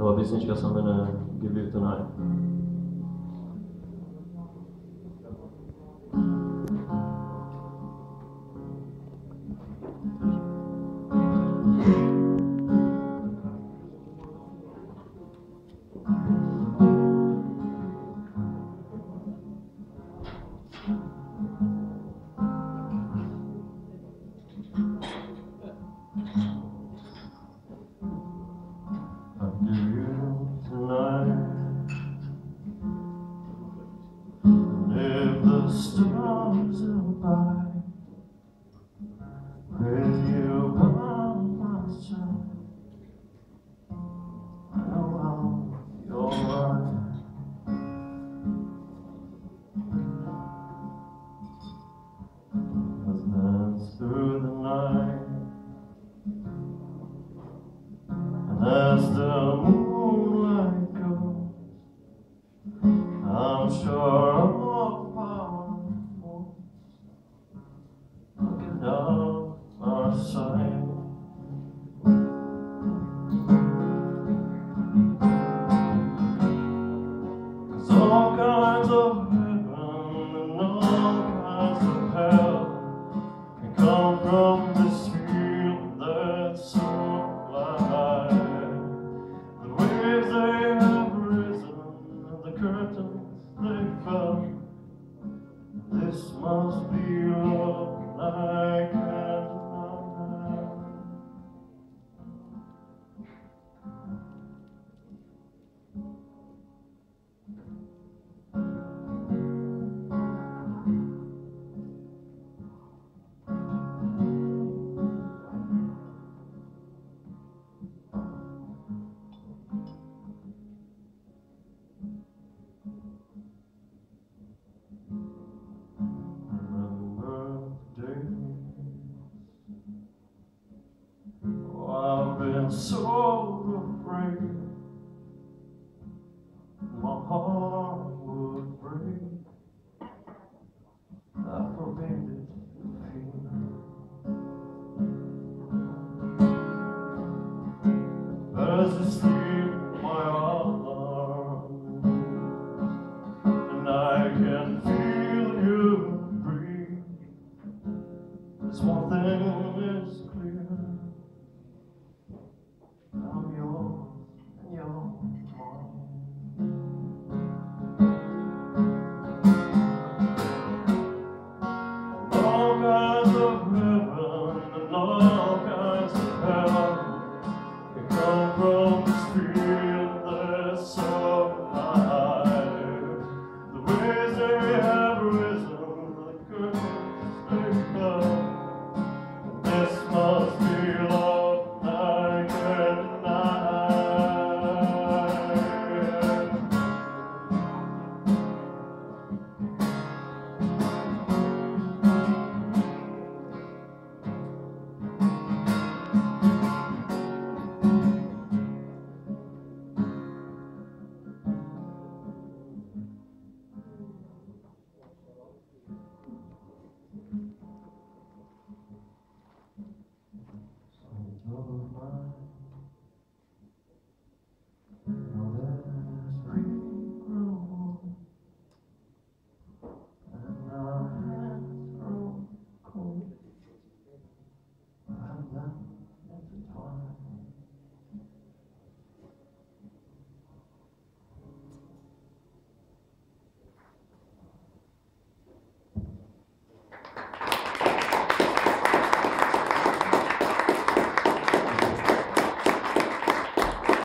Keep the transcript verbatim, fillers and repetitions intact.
Nová písnička se jmenuje Give You Tonight. Stars abide with you by my side. I know I'll be alright. Let's dance through the night, and as the moonlight goes, I'm sure of our looking out our sight. There's all kinds of heaven and all kinds of hell can come from this field that's so light. The waves they have risen and the curtains they fell. This must be love. I can't deny. I've been so afraid my heart would break. I forbade it to feel, but as I sleep my arms, and I can feel you breathe, there's one thing is clear. I'm yours and you're mine. All kinds of heaven and all kinds of hell can come from the street.